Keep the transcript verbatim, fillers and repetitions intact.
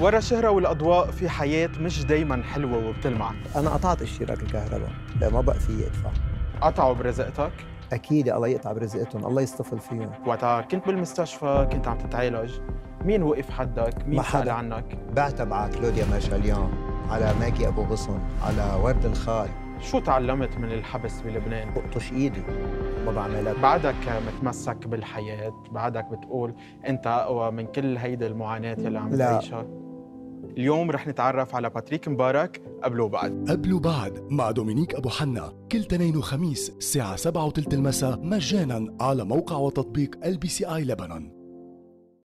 ورا الشهرة والأضواء في حياة مش دايماً حلوة وبتلمع. أنا قطعت اشتراك الكهرباء، لا ما بقى فيي أدفع. قطعوا برزقتك؟ أكيد الله يقطع برزقتهم، الله يصطفل فيهم. وقتها كنت بالمستشفى كنت عم تتعالج، مين وقف حدك؟ مين سأل عنك؟ بعتب على كلوديا مارشاليان، على ماجي أبو غصن، على ورد الخال. شو تعلمت من الحبس بلبنان؟ بقطش إيدي ما بعملها. بعدك متمسك بالحياة، بعدك بتقول أنت أقوى من كل هيدي المعاناة اللي عم تعيشها. اليوم رح نتعرف على باتريك مبارك قبل وبعد. قبل وبعد مع دومينيك أبو حنا كل تنين وخميس الساعة سبعة وثلث المساء مجانا على موقع وتطبيق إل بي سي آي لبنان.